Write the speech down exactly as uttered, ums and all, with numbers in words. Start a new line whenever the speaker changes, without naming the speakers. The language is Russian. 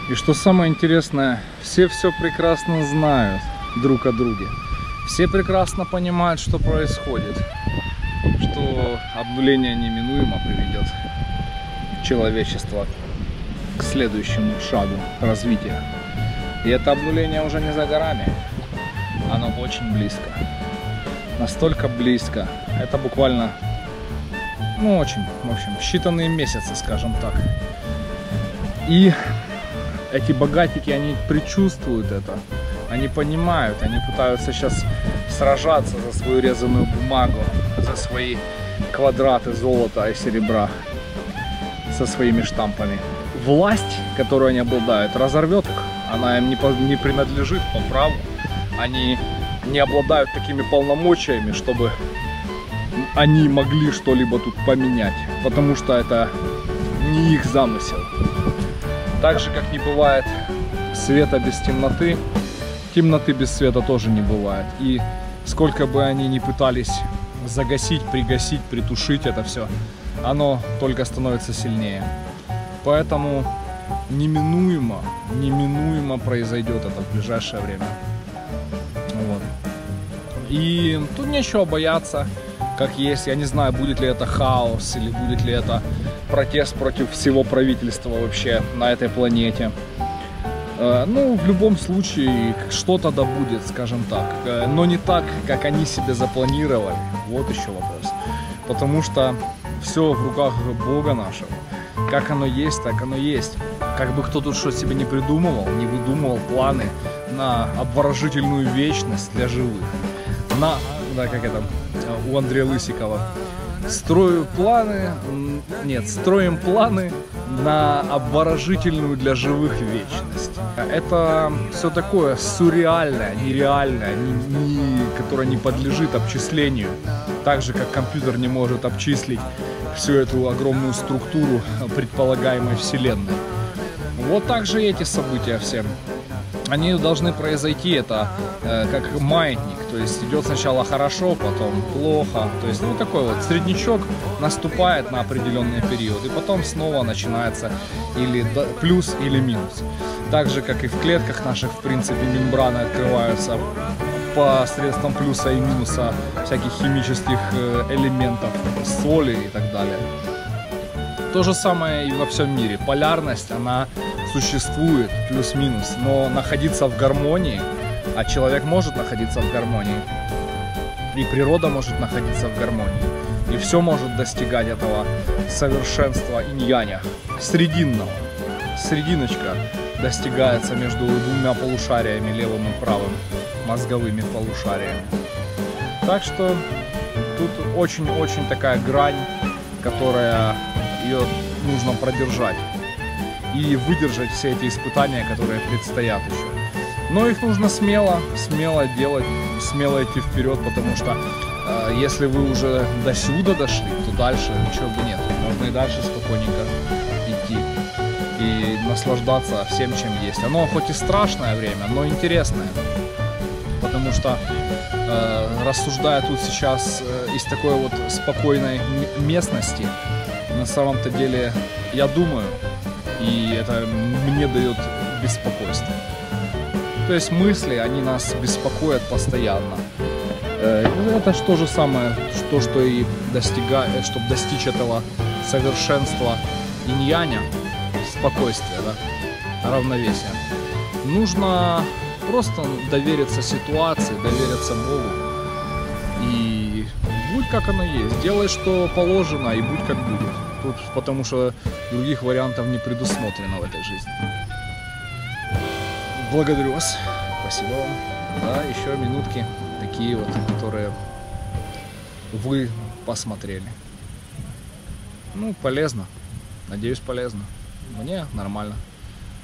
И что самое интересное, все все прекрасно знают друг о друге. Все прекрасно понимают, что происходит. Что обнуление неминуемо приведет человечество к следующему шагу развития. И это обнуление уже не за горами. Оно очень близко. Настолько близко. Это буквально, ну очень, в общем, считанные месяцы, скажем так. И эти богатики, они предчувствуют это. Они понимают, они пытаются сейчас сражаться за свою резаную бумагу, за свои квадраты золота и серебра со своими штампами. Власть, которую они обладают, разорвет их. Она им не, по, не принадлежит по праву. Они не обладают такими полномочиями, чтобы они могли что-либо тут поменять. Потому что это не их замысел. Так же, как не бывает света без темноты, темноты без света тоже не бывает. И сколько бы они ни пытались загасить, пригасить, притушить это все, оно только становится сильнее. Поэтому неминуемо, неминуемо произойдет это в ближайшее время. Вот. И тут нечего бояться, как есть. Я не знаю, будет ли это хаос или будет ли это протест против всего правительства вообще на этой планете. Ну, в любом случае, что-то да будет, скажем так. Но не так, как они себе запланировали. Вот еще вопрос. Потому что все в руках Бога нашего. Как оно есть, так оно есть. Как бы кто тут что себе не придумывал, не выдумывал планы на обворожительную вечность для живых. На, да, как это, у Андрея Лысикова. Строю планы, нет, строим планы на обворожительную для живых вечность. Это все такое сюрреальное, нереальное, не, не, которое не подлежит обчислению. Так же, как компьютер не может обчислить всю эту огромную структуру предполагаемой Вселенной. Вот так же эти события все. Они должны произойти, это э, как маятник, то есть идет сначала хорошо, потом плохо, то есть ну такой вот среднячок наступает на определенный период, и потом снова начинается или плюс, или минус. Так же, как и в клетках наших, в принципе, мембраны открываются посредством плюса и минуса всяких химических элементов, соли и так далее. То же самое и во всем мире. Полярность, она существует, плюс-минус, но находиться в гармонии, а человек может находиться в гармонии, и природа может находиться в гармонии, и все может достигать этого совершенства инь-яня, срединного. Срединочка достигается между двумя полушариями, левым и правым, мозговыми полушариями. Так что тут очень-очень такая грань, которая ее нужно продержать и выдержать все эти испытания, которые предстоят еще. Но их нужно смело, смело делать, смело идти вперед, потому что э, если вы уже до сюда дошли, то дальше ничего бы нет. Можно и дальше спокойненько идти и наслаждаться всем, чем есть. Оно хоть и страшное время, но интересное. Потому что э, рассуждая тут сейчас э, из такой вот спокойной местности, на самом-то деле я думаю, и это мне дает беспокойство. То есть мысли, они нас беспокоят постоянно. Это же то же самое, что, что и достигать, чтобы достичь этого совершенства инь-яня, спокойствия, да, равновесия. Нужно просто довериться ситуации, довериться Богу. И будь как оно есть. Делай, что положено, и будь как будет. Тут, потому что других вариантов не предусмотрено в этой жизни. Благодарю вас. Спасибо вам. Да, еще минутки такие вот, которые вы посмотрели. Ну, полезно. Надеюсь, полезно. Мне нормально.